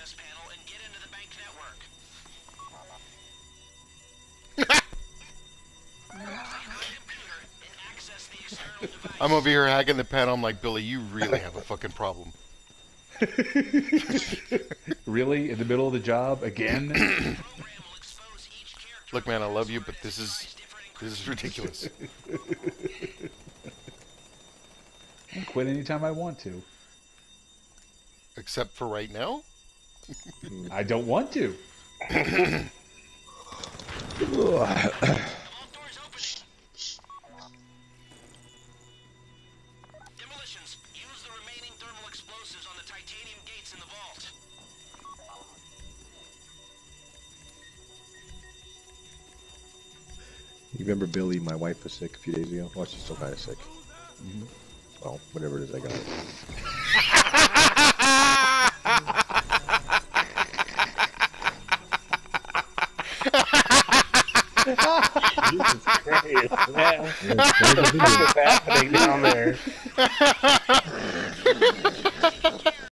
I'm over here hacking the panel. I'm like, Billy, you really have a fucking problem. Really? In the middle of the job? Again? Look, man, I love you, but this is ridiculous. I'll quit anytime I want to. Except for right now? I don't want to. You remember Billy, my wife was sick a few days ago? Well, she's still kind of sick. Mm-hmm. Well, whatever it is, I got it. Jesus Christ, man. What's happening down there?